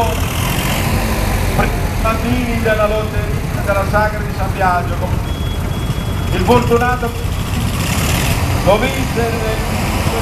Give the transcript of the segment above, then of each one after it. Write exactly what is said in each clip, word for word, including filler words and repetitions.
Giorgio Mandini della lotteria della Sagra di San Biagio. Il fortunato lo vince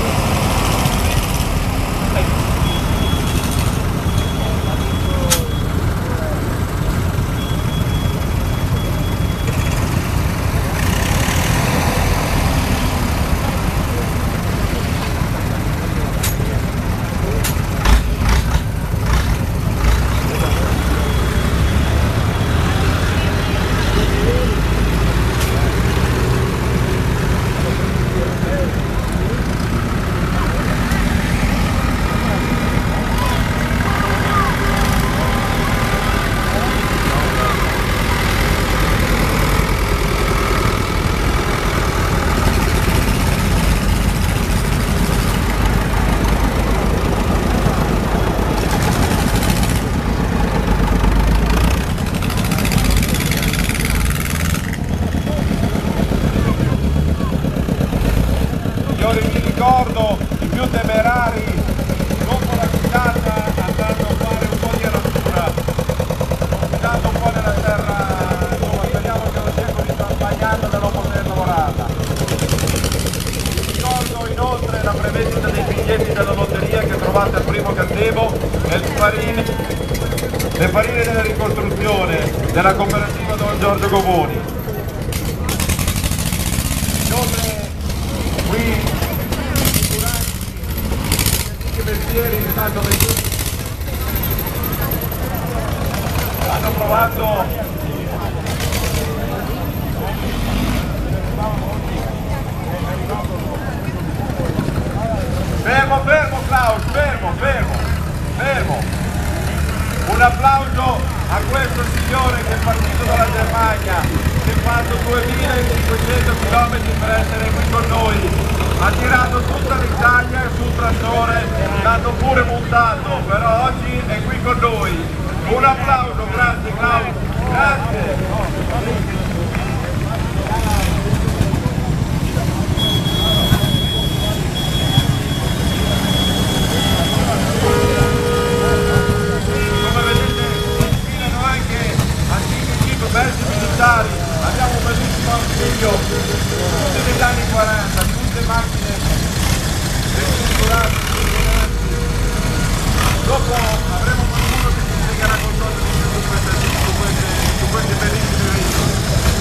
ricordo i più temerari dopo la guidata andando a fare un po' di aratura, guidando un po' nella terra, insomma, speriamo che non sia così travagliata da non poter lavorarla. Ricordo inoltre la prevendita dei biglietti della lotteria che trovate al primo gazebo e le farine, le farine della ricostruzione della cooperativa Don Giorgio Govoni. Inoltre qui ieri intanto hanno provato fermo fermo Klaus, fermo fermo fermo un applauso a questo signore che è partito dalla Germania, che ha fatto duemilacinquecento chilometri per essere qui con noi. Ha girato tutta l'Italia sul trattore, l'hanno pure montato, però oggi è qui con noi. Un applauso, grazie Claudio, grazie. Come vedete si infilano anche antichi jeep belgi militari, abbiamo un bellissimo artiglio degli anni quaranta. Le macchine ristrutturate, dopo avremo qualcuno che ci spiegherà qualcosa di più su queste, su queste, su questi bellissimi veicoli.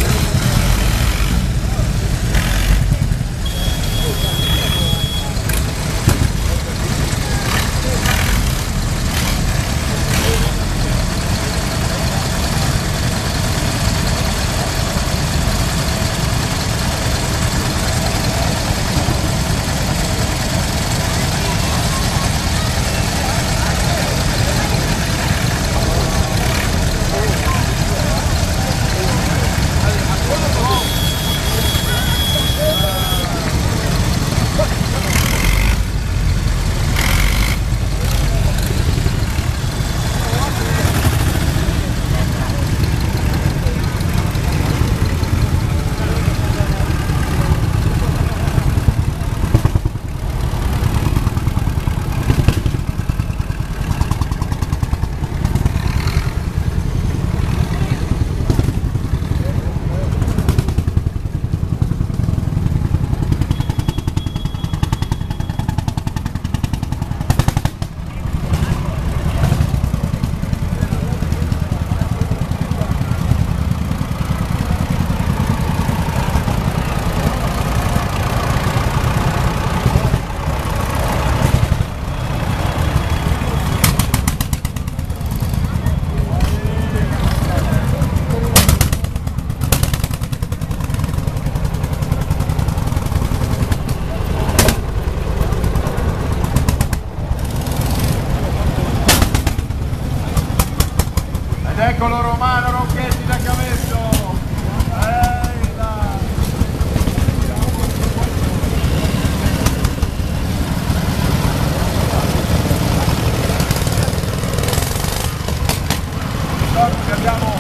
Eccolo Romano Ronchetti da Cavezzo. Ehi là. Ricordo che abbiamo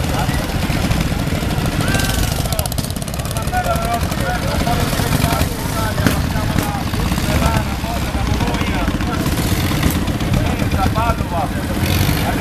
una bella veloce un po' di speciali in Italia, passiamo da Milano, Modena, Bologna, Venezia, Padova.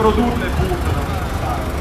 produrle punto non necessario.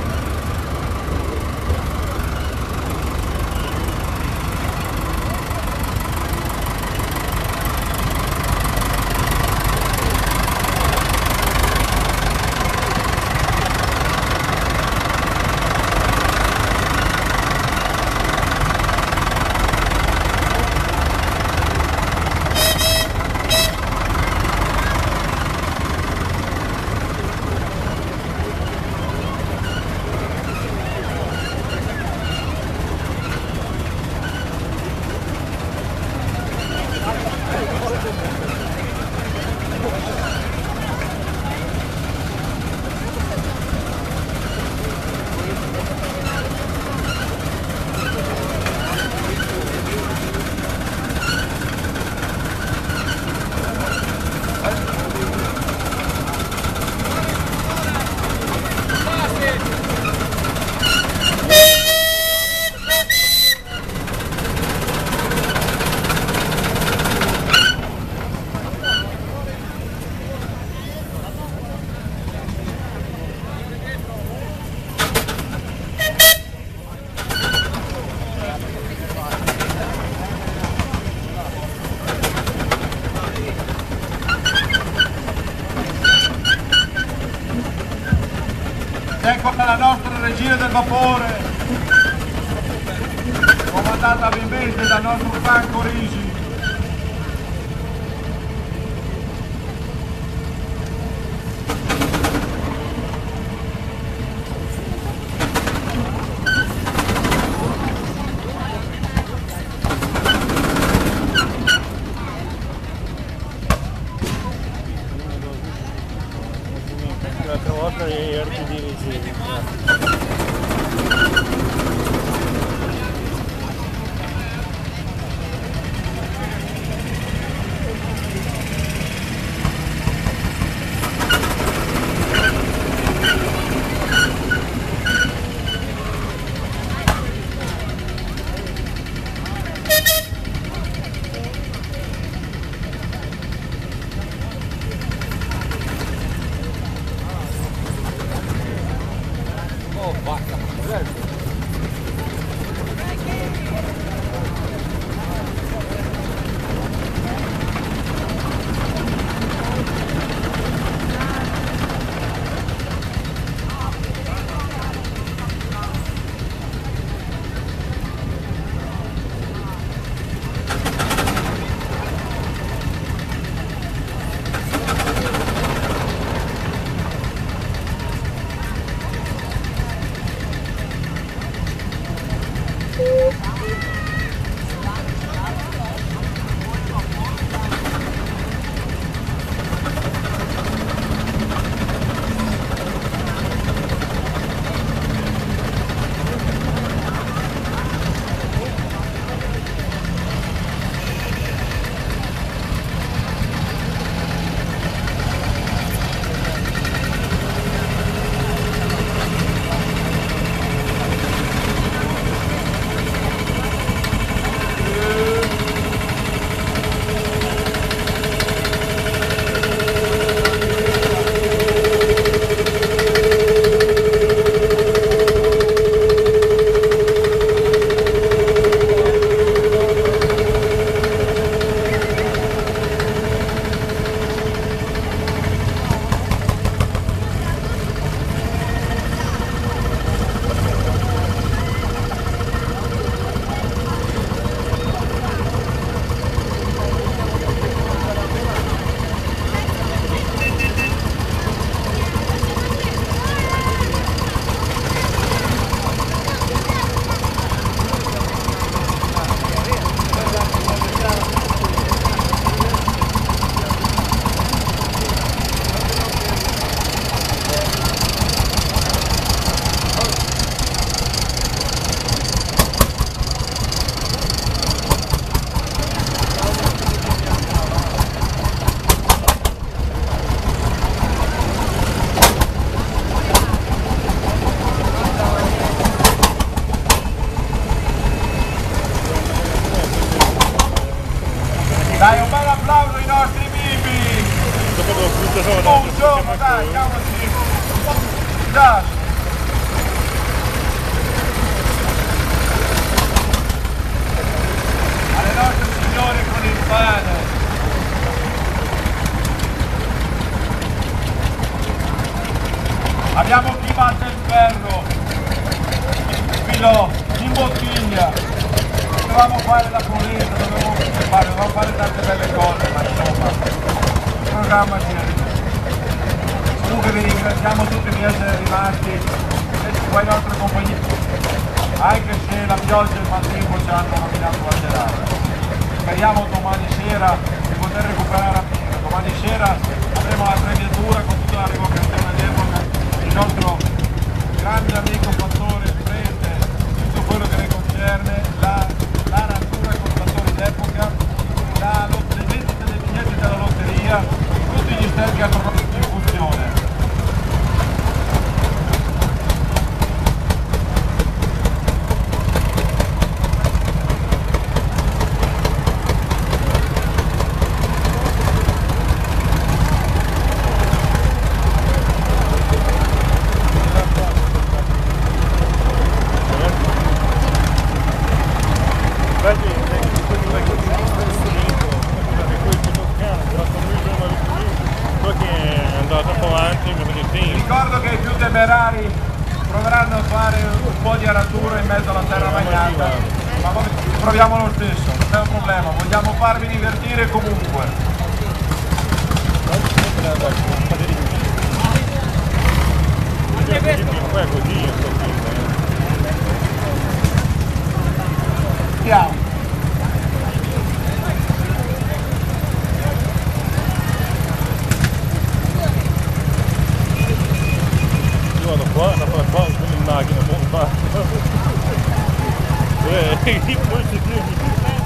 Ecco la nostra regia del vapore, comandata ovviamente dal nostro Franco Risi. L'altra volta gli artigli sì. Oh, vacca, bello. Dai, un bel applauso ai nostri bimbi! Dopo lo butto solo. Un giorno, dai, andiamoci! Jesus! Alle nostre signore con il pane. Abbiamo chi batte il ferro, il filo in bottiglia. Dovevamo fare la pulita, dovevamo fare, dovevamo fare tante belle cose, ma insomma, il programma si è rimesso. Comunque vi ringraziamo tutti di essere rimasti e poi nostre compagnie, anche se la pioggia e il maltempo ci hanno rovinato la serata. Speriamo domani sera di poter recuperare a pieno. Domani sera avremo la premiatura con tutta la rivocazione d'epoca, il nostro grande amico fattore prende tutto quello che ne concerne, la, la natura con fattori d'epoca, la le vendite dei biglietti della lotteria, tutti gli stand che hanno in funzione. Ricordo che i più temerari proveranno a fare un po' di aratura in mezzo alla terra bagnata, ma proviamo lo stesso, non c'è un problema, vogliamo farvi divertire comunque. Andiamo. Vado qua, da qua, qua, in macchina, bomba. Eh, poi si tiene.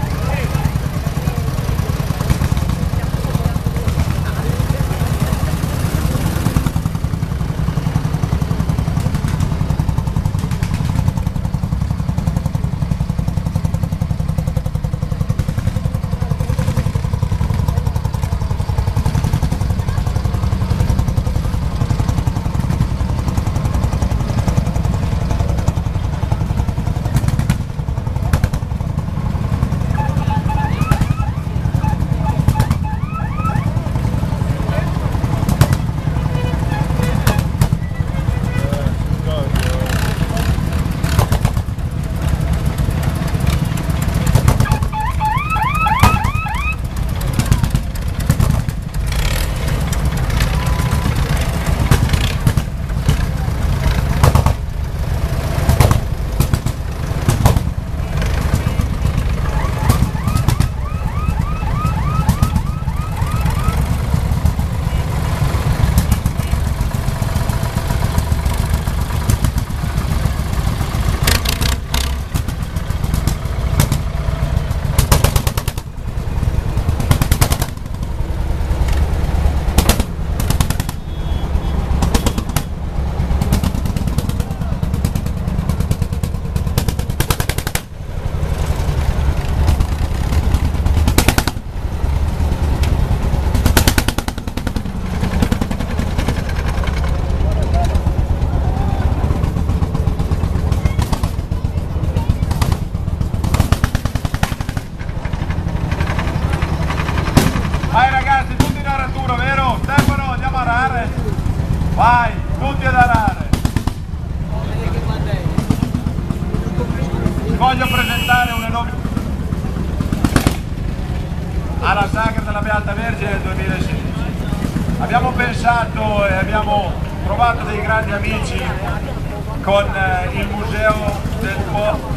Vai ragazzi, tutti in aratura, vero? Stefano, andiamo a arare? Vai, tutti ad arare. Voglio presentare un enorme alla Sacra della Beata Vergine del duemilasedici. Abbiamo pensato e abbiamo trovato dei grandi amici con eh, il Museo del Po.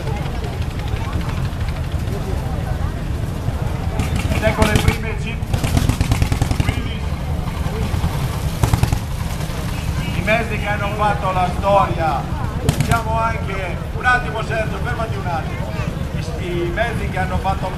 Con le prime jeep che hanno fatto la storia, siamo anche, un attimo Sergio, fermati un attimo, i, i mezzi che hanno fatto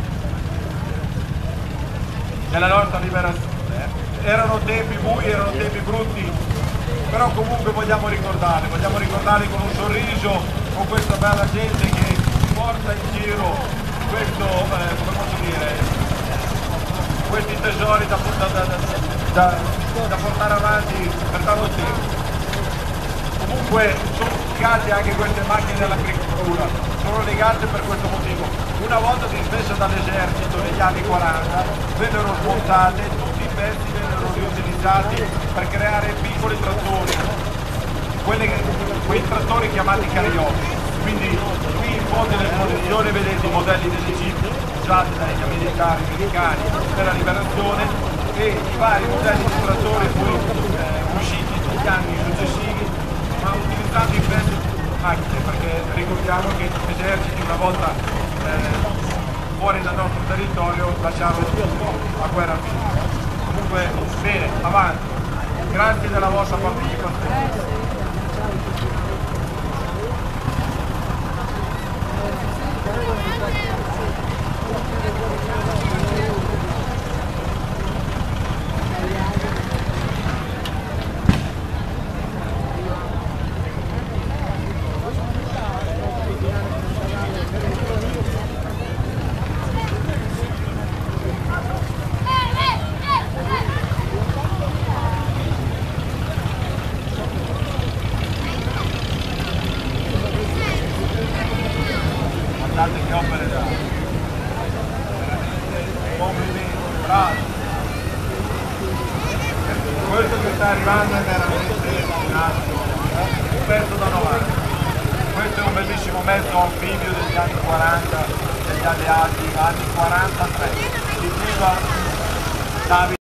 della nostra liberazione, eh? Erano tempi bui, erano tempi brutti, però comunque vogliamo ricordarli, vogliamo ricordarli con un sorriso, con questa bella gente che porta in giro questo, eh, come posso dire, questi tesori da, da, da, da, da portare avanti per tanto tempo. Comunque sono legate anche queste macchine dell'agricoltura, sono legate per questo motivo. Una volta dismesse dall'esercito negli anni quaranta vennero smontate, tutti i pezzi vennero riutilizzati per creare piccoli trattori, quelli che, quei trattori chiamati cariotti. Quindi qui in fondo dell'esposizione vedete i modelli delle Jeep usati dai militari americani per la liberazione e i vari modelli di trattori poi eh, usciti negli anni successivi, ma utilizzando i pezzi macchine, perché ricordiamo che gli eserciti una volta eh, fuori dal nostro territorio lasciarono la guerra finita. Comunque bene, avanti, grazie della vostra partecipazione. Guardate che opere d'arte, complimenti, bravi. Questo che sta arrivando è veramente un altro, un pezzo da novanta. Questo è un bellissimo mezzo anfibio degli anni quaranta, degli alleati, anni quarantatré. Diceva Davide.